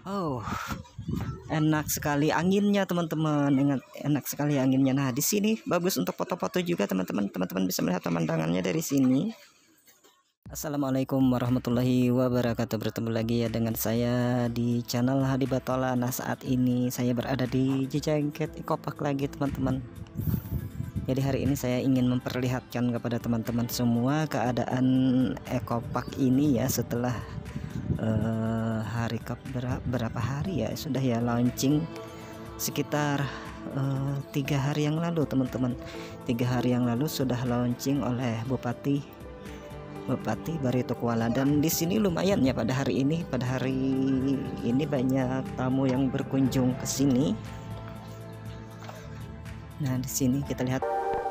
Oh, enak sekali anginnya teman-teman. Enak sekali anginnya. Nah, di sini bagus untuk foto-foto juga teman-teman. Teman-teman bisa melihat pemandangannya dari sini. Assalamualaikum warahmatullahi wabarakatuh. Bertemu lagi ya dengan saya di channel Hadi Batola. Nah, saat ini saya berada di Cijanget Ekopark lagi teman-teman. Jadi hari ini saya ingin memperlihatkan kepada teman-teman semua keadaan Ekopark ini ya setelah hari berapa hari ya sudah ya launching sekitar 3 hari yang lalu teman-teman. 3 hari yang lalu sudah launching oleh Bupati Barito Kuala, dan di sini lumayan ya pada hari ini banyak tamu yang berkunjung ke sini. Nah, di sini kita lihat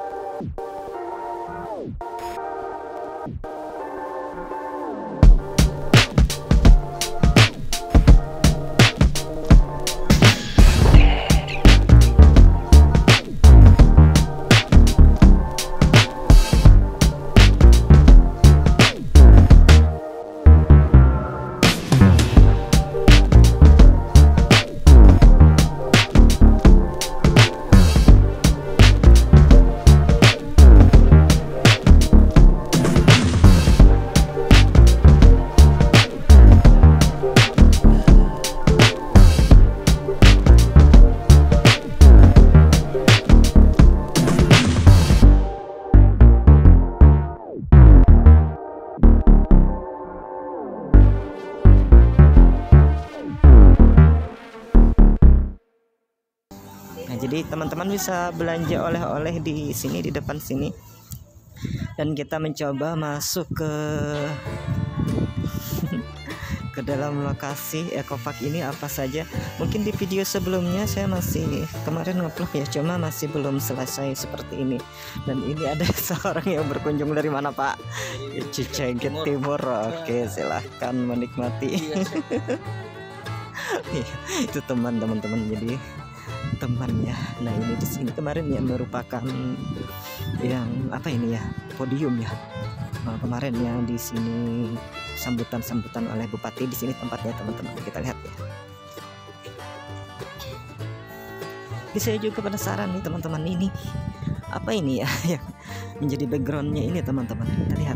jadi teman-teman bisa belanja oleh-oleh di sini, di depan sini, dan kita mencoba masuk ke dalam lokasi Ekopark ini apa saja. Mungkin di video sebelumnya saya masih kemarin ngevlog ya, cuma masih belum selesai seperti ini. Dan ini ada seorang yang berkunjung dari mana Pak? Cijanget Timur. Oke, silahkan menikmati. Itu teman-teman, jadi temannya. Nah, ini di sini kemarin yang merupakan yang apa ini ya, podium ya. Nah, kemarin yang di sini sambutan oleh Bupati. Di sini tempatnya teman-teman, kita lihat ya. Jadi saya juga penasaran nih teman-teman, ini apa ini ya yang menjadi backgroundnya ini teman-teman. Kita lihat.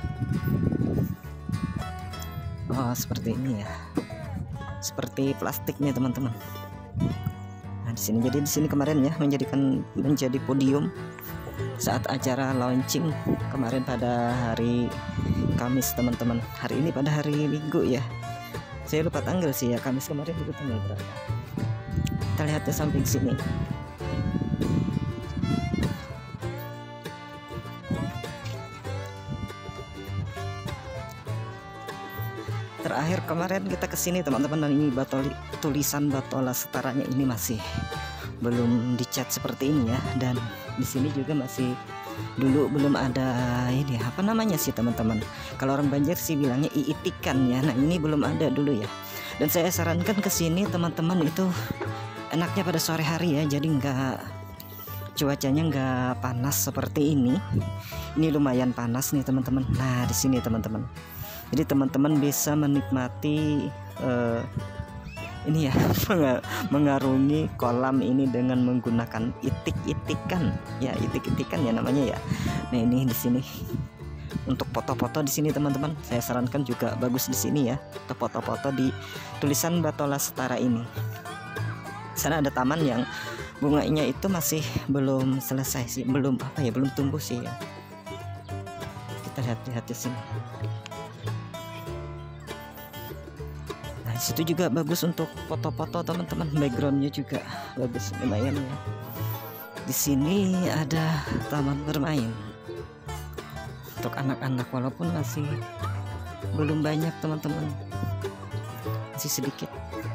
Oh, seperti ini ya, seperti plastiknya teman-teman. Di sini, jadi di sini kemarin ya menjadi podium saat acara launching kemarin pada hari Kamis teman-teman. Hari ini pada hari Minggu ya, saya lupa tanggal sih ya, Kamis kemarin itu tanggal berapa. Kita lihat di samping sini. Terakhir kemarin kita kesini teman-teman, dan ini tulisan Batola setaranya ini masih belum dicat seperti ini ya. Dan di sini juga masih dulu belum ada ini apa namanya sih teman-teman, kalau orang Banjar sih bilangnya iitikan ya. Nah, ini belum ada dulu ya. Dan saya sarankan ke sini teman-teman itu enaknya pada sore hari ya, jadi cuacanya nggak panas seperti ini. Ini lumayan panas nih teman-teman. Nah, di sini teman-teman, jadi teman-teman bisa menikmati ini ya, mengarungi kolam ini dengan menggunakan itik-itikan ya, itik-itikan ya namanya ya. Nah, ini di sini untuk foto-foto di sini teman-teman, saya sarankan juga bagus di sini ya, untuk foto-foto di tulisan Batola Setara ini. Sana ada taman yang bunganya itu masih belum selesai sih, belum tumbuh sih ya. Kita lihat di sini. Situ juga bagus untuk foto-foto teman-teman, backgroundnya juga bagus, lumayan ya. Di sini ada taman bermain untuk anak-anak, walaupun masih belum banyak teman-teman, masih sedikit.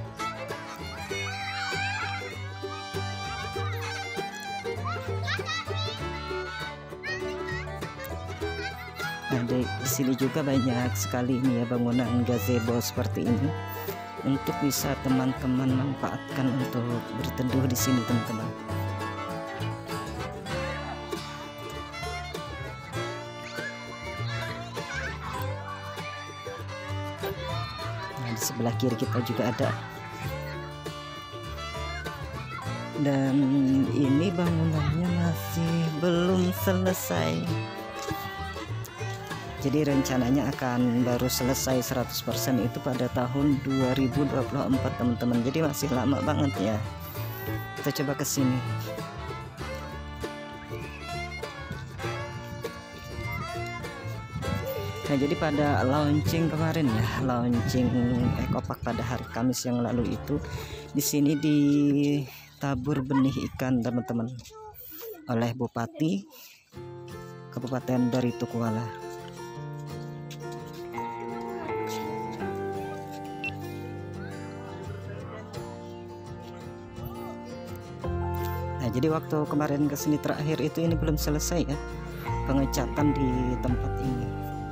Nah, di sini juga banyak sekali ini ya bangunan gazebo seperti ini, untuk bisa teman-teman manfaatkan untuk berteduh di sini teman-teman. Nah, di sebelah kiri kita juga ada Dan ini bangunannya masih belum selesai. Jadi rencananya akan baru selesai 100% itu pada tahun 2024 teman-teman. Jadi masih lama banget ya. Kita coba ke sini. Nah, jadi pada launching kemarin ya, launching Ekopark pada hari Kamis yang lalu itu, di sini ditabur benih ikan teman-teman oleh Bupati Kabupaten Baritokuala. Nah, jadi waktu kemarin kesini terakhir itu ini belum selesai ya pengecatan di tempat ini.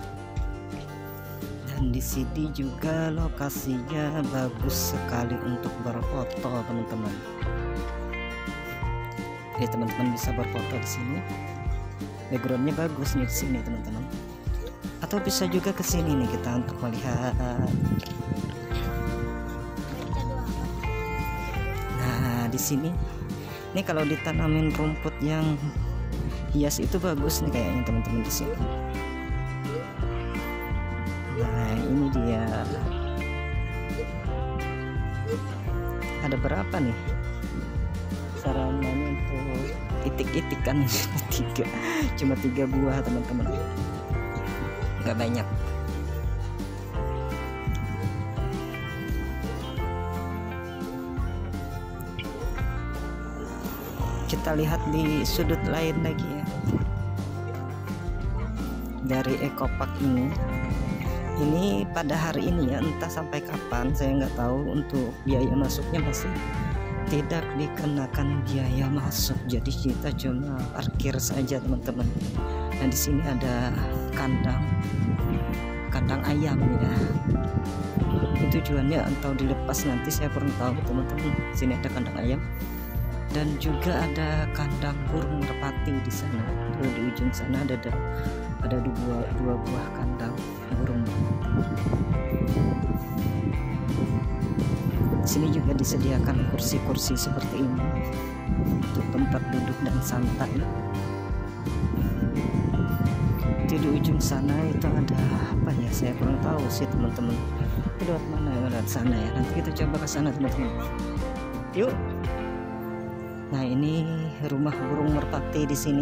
Dan di sini juga lokasinya bagus sekali untuk berfoto teman-teman. Jadi teman-teman bisa berfoto di sini. Backgroundnya bagus nih di sini teman-teman. Atau bisa juga ke sini nih kita untuk melihat. Nah, di sini. Ini kalau ditanamin rumput yang hias itu bagus nih kayaknya teman-teman di sini. Nah, ini dia. Ada berapa nih? Sarannya untuk itik-itikan cuma 3 buah teman-teman. Nggak banyak. Kita lihat di sudut lain lagi ya dari Ekopark ini pada hari ini ya, entah sampai kapan saya nggak tahu. Untuk biaya masuknya masih tidak dikenakan biaya masuk, jadi kita cuma parkir saja teman-teman. Nah, di sini ada kandang ayam ya. Itu tujuannya atau dilepas nanti saya kurang tahu teman-teman. Sini ada kandang ayam. Dan juga ada kandang burung merpati di sana. Di ujung sana ada dua buah kandang burung. Di sini juga disediakan kursi-kursi seperti ini untuk tempat duduk dan santai. Di ujung sana itu ada apa ya? Saya kurang tahu sih teman-teman. Itu lewat mana ya? Lewat sana ya. Nanti kita coba ke sana teman-teman. Yuk. Nah, ini rumah burung merpati di sini.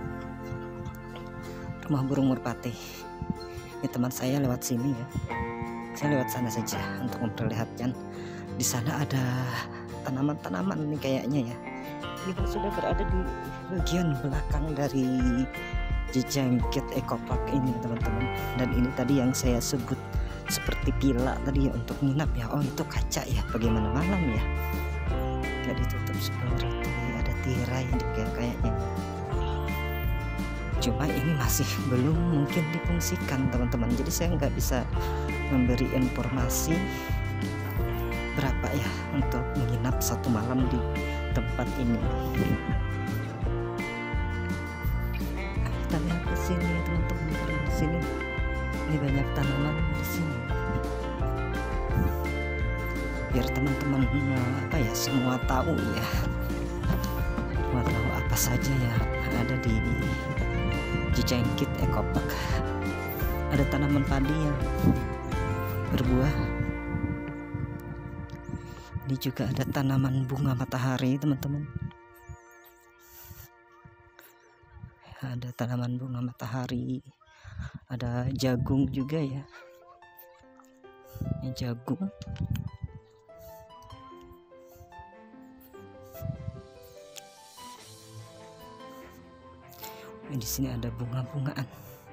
Rumah burung merpati. Ini teman saya lewat sini ya. Saya lewat sana saja untuk memperlihatkan. Di sana ada tanaman-tanaman nih kayaknya ya. Kita sudah berada di bagian belakang dari Jejangkit Ekopark ini teman-teman. Dan ini tadi yang saya sebut seperti villa tadi ya untuk nginap ya. Oh, itu kaca ya. Bagaimana malam ya? Gak ditutup security, ada tirai kayaknya. Cuma ini masih belum mungkin difungsikan teman-teman. Jadi saya nggak bisa memberi informasi berapa ya untuk menginap satu malam di tempat ini. Kita lihat ke sini teman-teman, di sini ini banyak tanaman di sini. Biar teman-teman apa ya semua tahu ya, semua tahu apa saja ya ada di Jejangkit Ekopark. Ada tanaman padi yang berbuah. Ini juga ada tanaman bunga matahari teman-teman. Ada tanaman bunga matahari, ada jagung juga ya. Ini jagung. Di sini ada bunga-bungaan.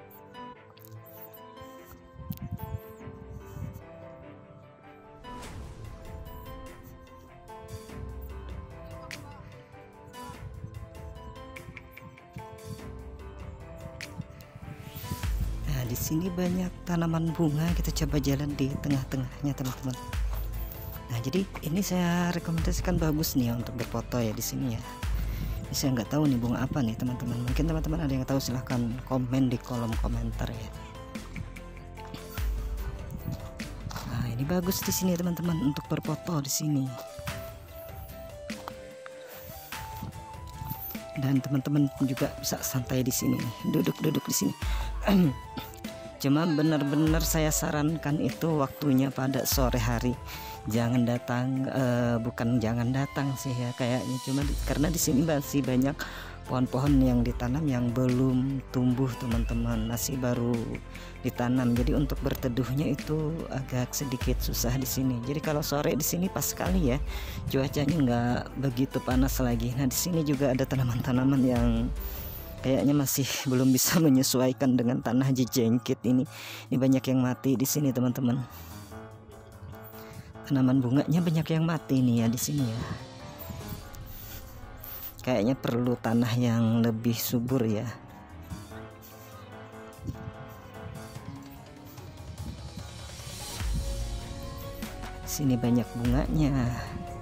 Nah, di sini banyak tanaman bunga. Kita coba jalan di tengah-tengahnya teman-teman. Nah, jadi ini saya rekomendasikan bagus nih untuk berfoto ya di sini ya. Saya nggak tahu nih bunga apa nih teman-teman. Mungkin teman-teman ada yang tahu, silahkan komen di kolom komentar ya. Nah, ini bagus di sini teman-teman untuk berfoto di sini. dan teman-teman juga bisa santai di sini, duduk-duduk di sini. Cuma benar-benar saya sarankan itu waktunya pada sore hari. Jangan datang, bukan jangan datang sih ya kayaknya, cuma karena di sini masih banyak pohon-pohon yang ditanam yang belum tumbuh teman-teman, masih baru ditanam. Jadi untuk berteduhnya itu agak sedikit susah di sini. Jadi kalau sore di sini pas sekali ya, cuacanya nggak begitu panas lagi. Nah di sini juga ada tanaman-tanaman yang kayaknya masih belum bisa menyesuaikan dengan tanah jejengkit ini. Ini banyak yang mati di sini teman-teman. Tanaman bunganya banyak yang mati nih ya di sini ya. Kayaknya perlu tanah yang lebih subur ya. Sini banyak bunganya.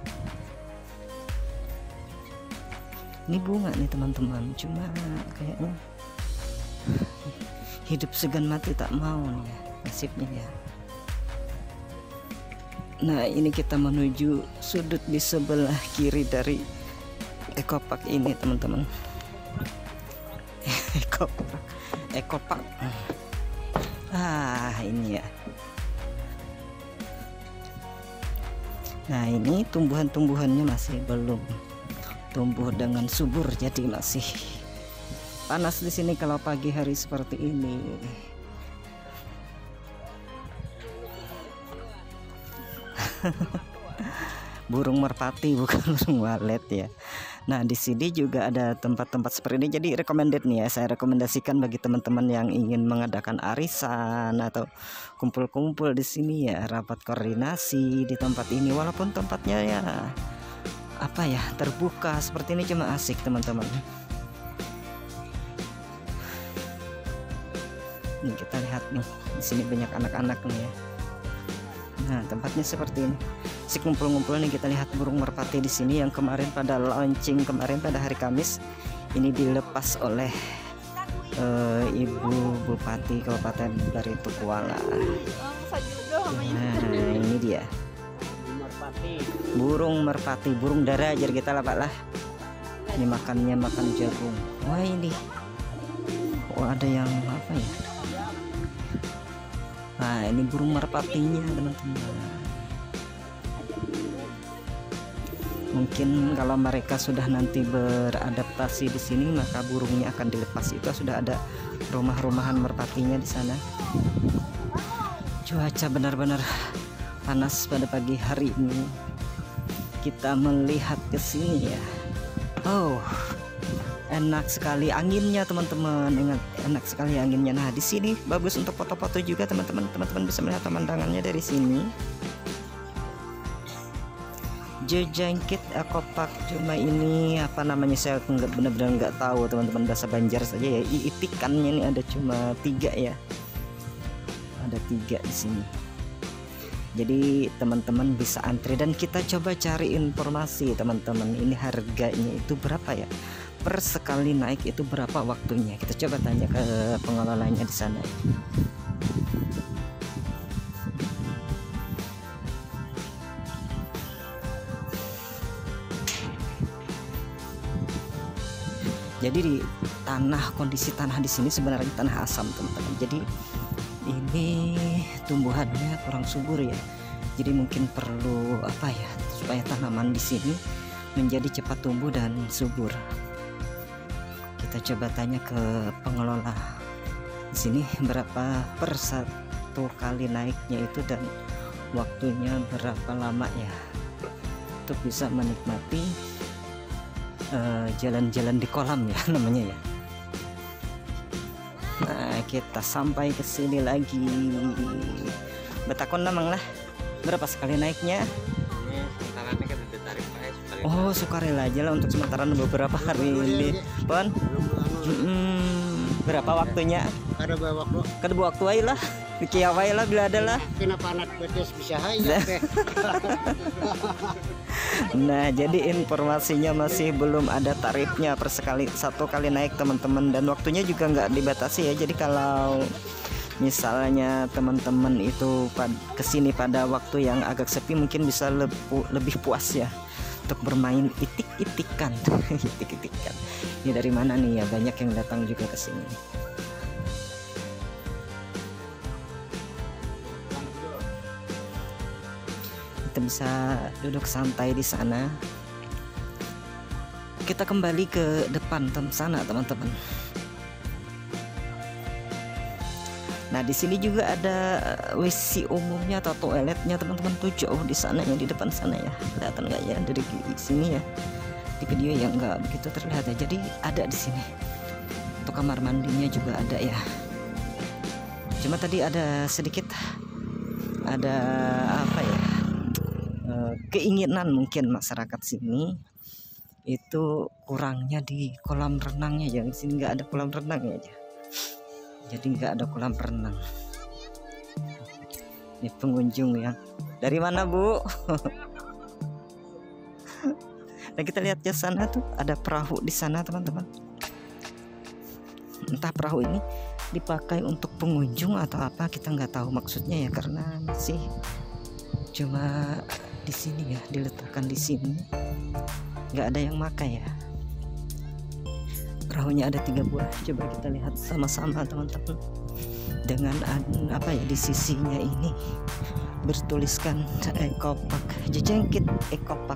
Ini bunga nih teman-teman, cuma kayaknya hidup segan mati tak mau nih ya, nasibnya ya. Nah ini kita menuju sudut di sebelah kiri dari ekopark ini teman-teman. Ekopark. Ini ya. Nah ini tumbuhan-tumbuhannya masih belum tumbuh dengan subur, jadi masih panas di sini kalau pagi hari seperti ini. Burung merpati bukan burung walet ya. Nah di sini juga ada tempat-tempat seperti ini, jadi recommended nih ya, saya rekomendasikan bagi teman-teman yang ingin mengadakan arisan atau kumpul-kumpul di sini ya, rapat koordinasi di tempat ini. Walaupun tempatnya ya apa ya, terbuka seperti ini, cuma asik teman-teman. Nih kita lihat nih, di sini banyak anak-anak nih ya. Nah tempatnya seperti ini, si kumpul-kumpul nih. Kita lihat burung merpati di sini yang kemarin pada launching kemarin pada hari Kamis. Ini dilepas oleh Ibu Bupati Kabupaten Baritokuala. Nah ini dia burung merpati, burung dara ajar kita lah Pak lah. Ini makannya makan jagung. Wah ini, ada yang apa ya? Nah ini burung merpatinya teman-teman. Mungkin kalau mereka sudah nanti beradaptasi di sini, maka burungnya akan dilepas. Itu sudah ada rumah-rumahan merpatinya di sana. Cuaca benar-benar panas pada pagi hari ini. Kita melihat ke sini ya. Oh, enak sekali anginnya teman-teman, enak sekali anginnya. Nah di sini bagus untuk foto-foto juga teman-teman. Teman-teman bisa melihat pemandangannya dari sini. Jejengkit ekopark, cuma ini apa namanya saya benar-benar nggak tahu teman-teman, bahasa Banjar saja ya. Itikannya ini ada cuma 3 ya, ada 3 di sini. Jadi teman-teman bisa antri dan kita coba cari informasi teman-teman, ini harganya itu berapa ya, per sekali naik itu berapa waktunya. Kita coba tanya ke pengelolanya di sana. Jadi di kondisi tanah di sini sebenarnya tanah asam teman-teman. Jadi ini tumbuhannya kurang subur ya. Jadi mungkin perlu apa ya, supaya tanaman di sini menjadi cepat tumbuh dan subur. Kita coba tanya ke pengelola di sini berapa per 1 kali naiknya itu dan waktunya berapa lama ya, untuk bisa menikmati jalan-jalan di kolam ya namanya ya. Nah kita sampai ke sini lagi. Betakon namang lah berapa sekali naiknya? Oh sukarela aja lah untuk sementara beberapa hari ini Pon. Berapa waktunya? Kada waktu aja lah, dikiawai lah bila ada lah. Kenapa anak betes bisa hai? Nah jadi informasinya masih belum ada tarifnya per 1 kali naik teman-teman, dan waktunya juga nggak dibatasi ya. Jadi kalau misalnya teman-teman itu kesini pada waktu yang agak sepi, mungkin bisa lebih puas ya untuk bermain itik-itikan. Itik-itikan. Ini dari mana nih ya? Banyak yang datang juga ke sini. Kita bisa duduk santai di sana. Kita kembali ke depan sana, teman-teman. Nah, di sini juga ada WC umumnya atau toiletnya, teman-teman. Tuh jauh di sana ya, di depan sana ya. Kelihatan nggak ya dari sini ya? Di video yang nggak begitu terlihat ya. Jadi ada di sini. Untuk kamar mandinya juga ada ya. Cuma tadi ada sedikit ada apa ya? Keinginan mungkin masyarakat sini itu kurangnya di kolam renangnya ya. Di sini nggak ada kolam renangnya aja. Jadi nggak ada kolam renang. Ini pengunjung ya. Dari mana, Bu? Dan kita lihat ke sana tuh ada perahu di sana, teman-teman. Entah perahu ini dipakai untuk pengunjung atau apa, kita nggak tahu maksudnya ya, karena masih cuma di sini ya, diletakkan di sini. Nggak ada yang makai ya. Perahunya ada 3 buah. Coba kita lihat sama-sama, teman-teman. Dengan apa ya, di sisinya ini bertuliskan Ekopark, Jejengkit Ekopark.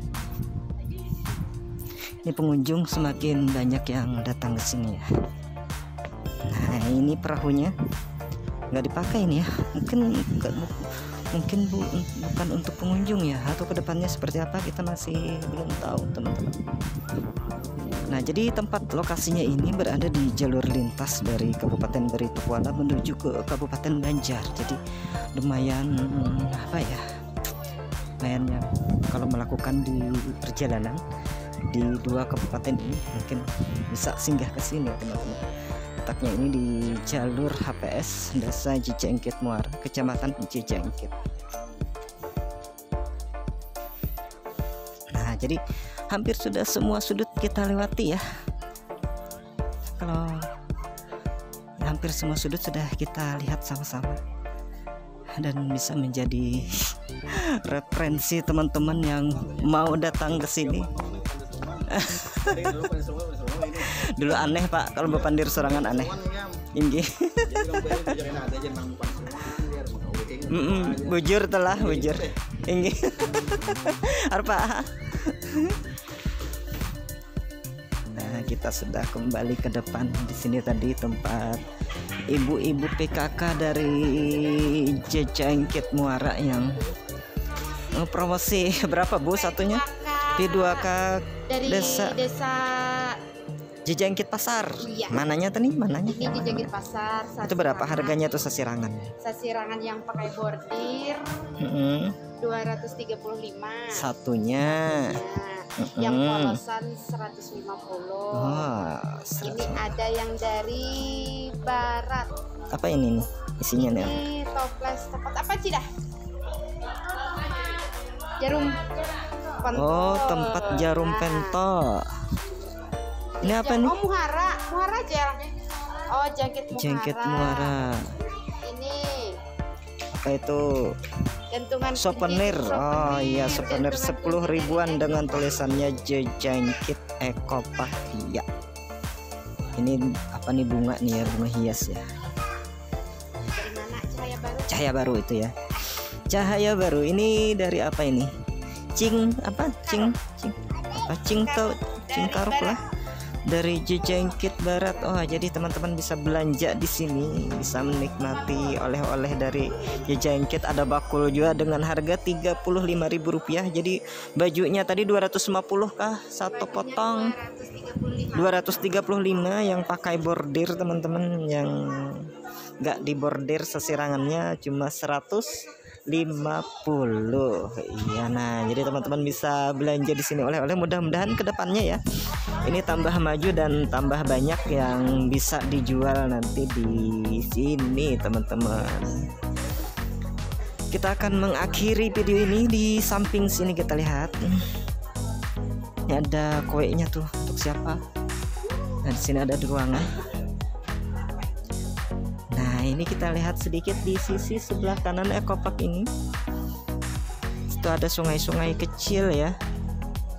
Ini pengunjung semakin banyak yang datang ke sini ya. Nah, ini perahunya nggak dipakai ini ya. Mungkin bukan untuk pengunjung ya, atau kedepannya seperti apa kita masih belum tahu, teman-teman. Nah, jadi tempat lokasinya ini berada di jalur lintas dari Kabupaten Baritokwala menuju ke Kabupaten Banjar. Jadi lumayan apa ya, lumayan ya kalau melakukan di perjalanan di 2 kabupaten ini mungkin bisa singgah ke sini, teman-teman. Letaknya ini di jalur HPS Desa Jejengkit Muara, Kecamatan Jejengkit. Nah, jadi hampir sudah semua sudut kita lewati ya. Kalau hampir semua sudut sudah kita lihat sama-sama, dan bisa menjadi referensi teman-teman yang mau datang ke sini. Dulu aneh, Pak, kalau Bapandir Sorangan aneh. Inggih. Bujur telah bujur. Inggih. Arpa. Nah, kita sudah kembali ke depan. Di sini tadi tempat ibu-ibu PKK dari Jejengkit Muara yang promosi berapa, Bu, satunya? P2K dari desa Jejengkit Pasar. Iya. Mananya tadi? Mananya? Ini Jejengkit Pasar. Itu berapa harganya tuh sasirangan? Sasirangan yang pakai bordir 235. Satunya. Yang polosan 150. Wah, ini ada yang dari barat. Apa ini nih isinya nih? Ini toples apa sih dah? Jarum pentol. Oh, tempat jarum pentol. Ini apa nih? Oh, muhara aja. Oh, jengkit muara. Ini apa itu? gantungan Souvenir. Oh iya, souvenir 10 ribuan dengan tulisannya Jejengkit Ekopark. Iya. Ini apa nih, bunga nih ya, bunga hias ya. Dari mana? Cahaya Baru itu ya. Cahaya Baru ini dari apa ini? Cing Karuk lah. Dari Jejengkit Barat. Oh, jadi teman-teman bisa belanja di sini, bisa menikmati oleh-oleh dari Jejengkit. Ada bakul juga dengan harga Rp35.000. Jadi bajunya tadi 250 kah satu potong? 235 yang pakai bordir, teman-teman. Yang nggak di bordir sasirangannya cuma 150. Iya, nah jadi teman-teman bisa belanja di sini oleh-oleh. Mudah-mudahan kedepannya ya ini tambah maju dan tambah banyak yang bisa dijual nanti di sini, teman-teman. Kita akan mengakhiri video ini di samping sini. Kita lihat ini ada kuenya tuh untuk siapa. Nah, di sini ada ruangan. Nah, ini kita lihat sedikit di sisi sebelah kanan Ekopark ini. Itu ada sungai-sungai kecil ya.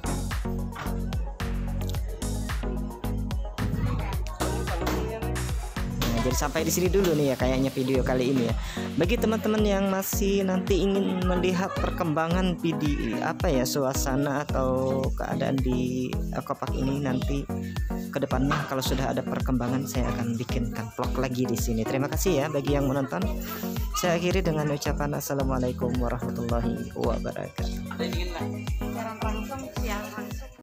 Jadi sampai di sini dulu nih ya kayaknya video kali ini ya. Bagi teman-teman yang masih nanti ingin melihat perkembangan video suasana atau keadaan di Ekopark ini nanti kedepannya, kalau sudah ada perkembangan saya akan bikinkan vlog lagi di sini. Terima kasih ya bagi yang menonton. Saya akhiri dengan ucapan assalamualaikum warahmatullahi wabarakatuh.